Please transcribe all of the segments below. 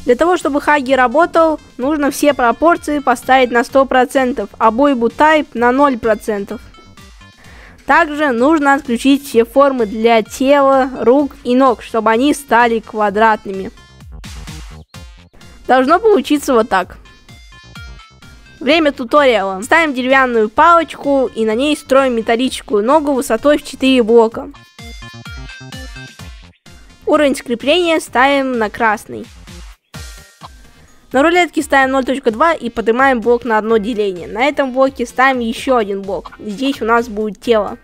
Для того, чтобы Huggy работал, нужно все пропорции поставить на 100%, а Boy Type на 0%. Также нужно отключить все формы для тела, рук и ног, чтобы они стали квадратными. Должно получиться вот так. Время туториала. Ставим деревянную палочку и на ней строим металлическую ногу высотой в 4 блока. Уровень скрепления ставим на красный. На рулетке ставим 0.2 и поднимаем блок на одно деление. На этом блоке ставим еще один блок. Здесь у нас будет тело.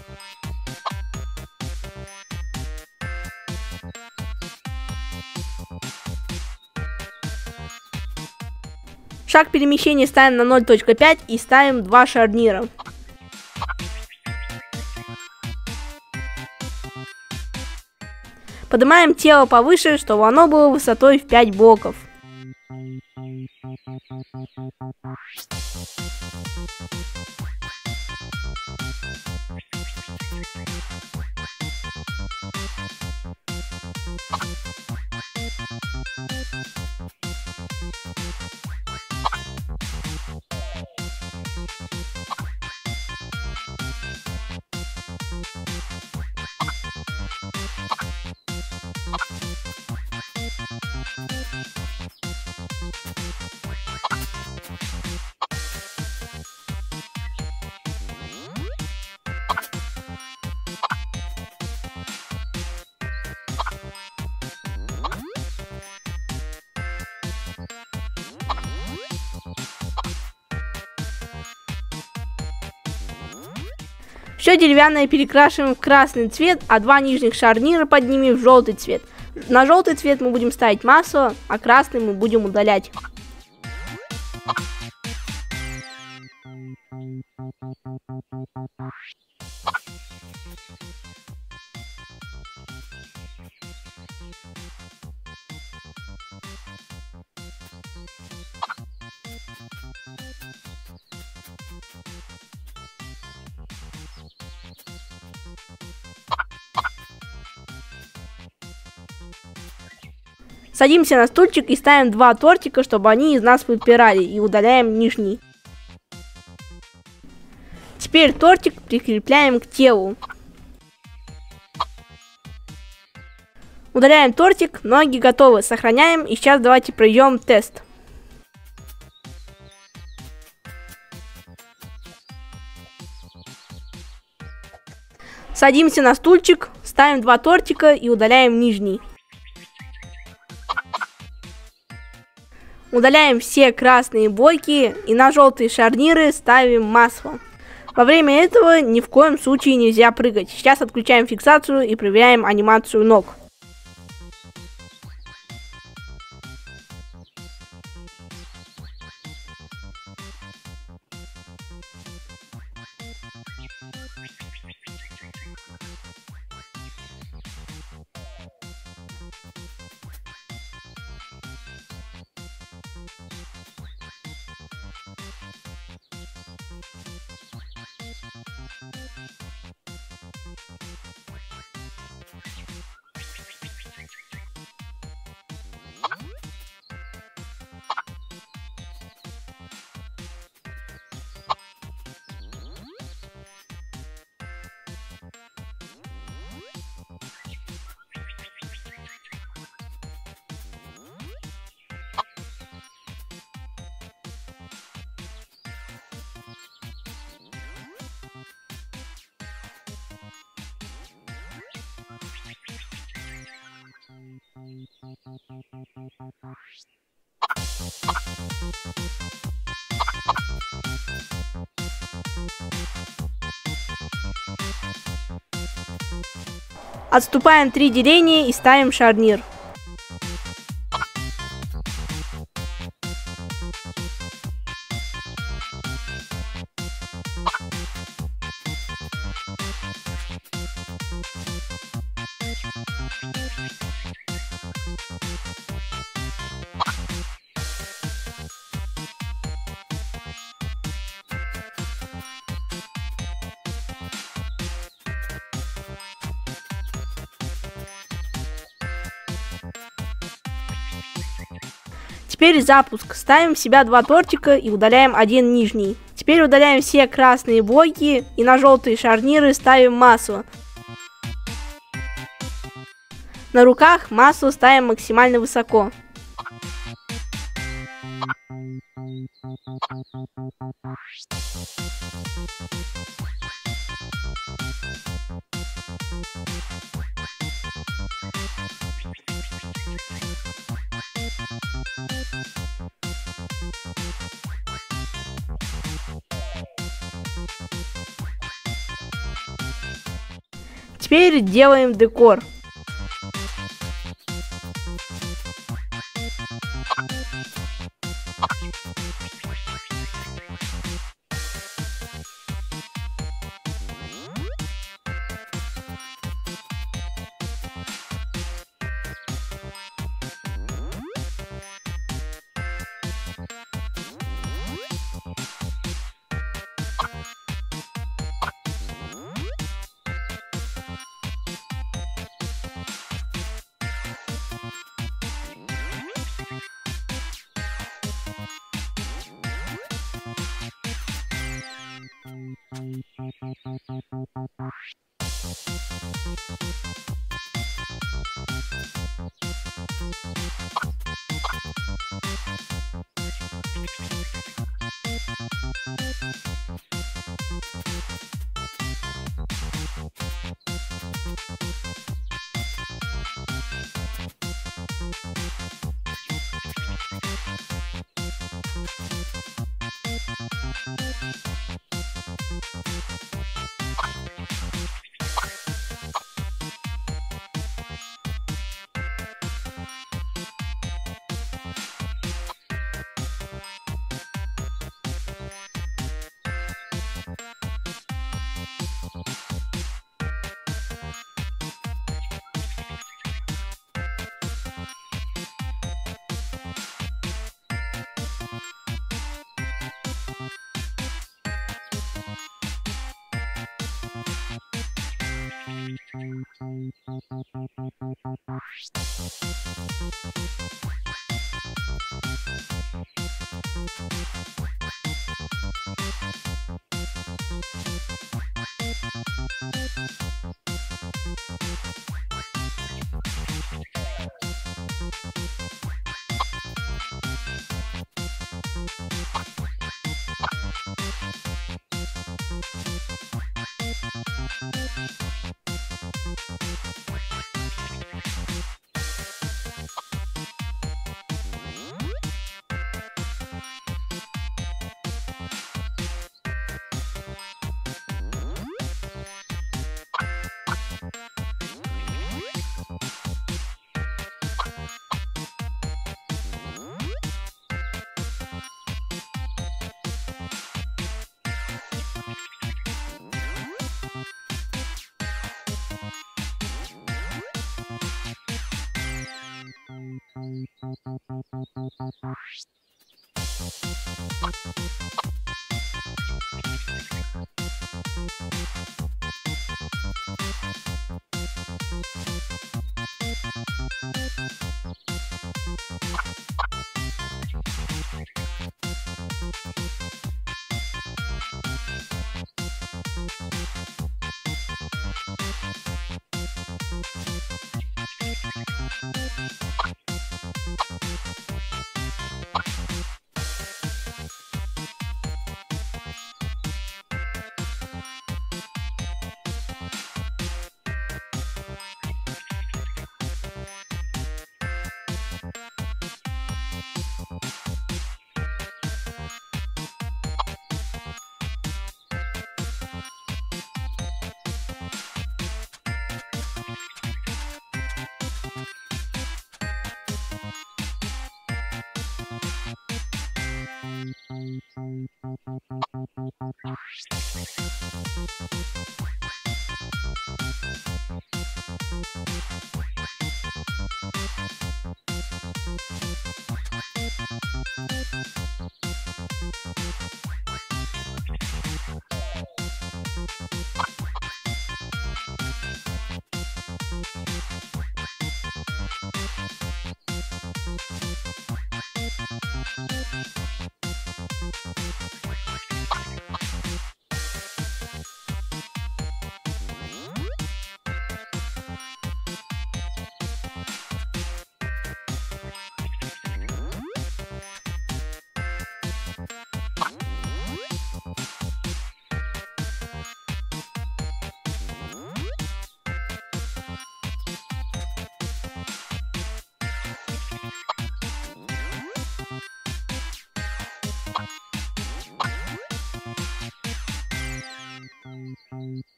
Шаг перемещения ставим на 0.5 и ставим 2 шарнира. Поднимаем тело повыше, чтобы оно было высотой в 5 блоков. Все деревянное перекрашиваем в красный цвет, а 2 нижних шарнира поднимем в желтый цвет. На желтый цвет мы будем ставить масло, а красный мы будем удалять. Садимся на стульчик и ставим 2 тортика, чтобы они из нас выпирали, и удаляем нижний. Теперь тортик прикрепляем к телу. Удаляем тортик, ноги готовы, сохраняем, и сейчас давайте пройдем тест. Садимся на стульчик, ставим 2 тортика и удаляем нижний. Удаляем все красные блоки и на желтые шарниры ставим масло. Во время этого ни в коем случае нельзя прыгать. Сейчас отключаем фиксацию и проверяем анимацию ног. Отступаем 3 деления и ставим шарнир. Теперь запуск. Ставим в себя 2 тортика и удаляем один нижний. Теперь удаляем все красные блоки и на желтые шарниры ставим масло. На руках масло ставим максимально высоко. Теперь делаем декор.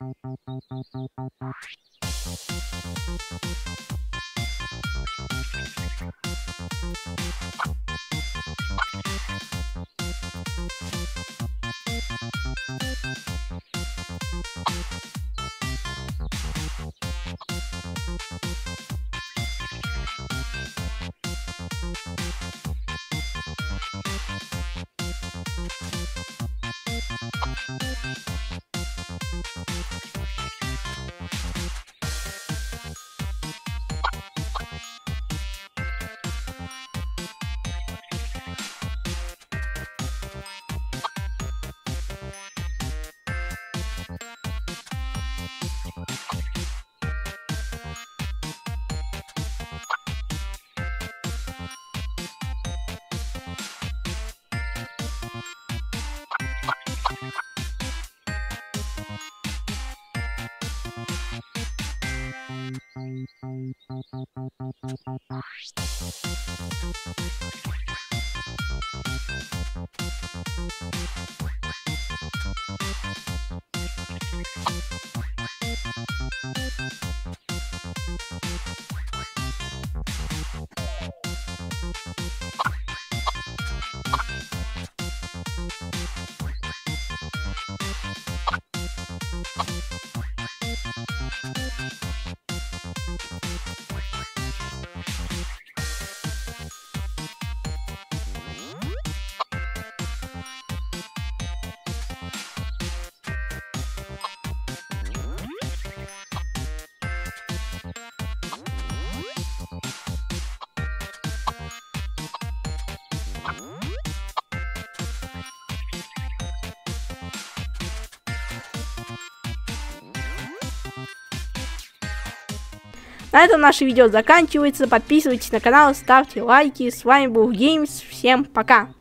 На этом наше видео заканчивается. Подписывайтесь на канал, ставьте лайки. С вами был Геймс. Всем пока!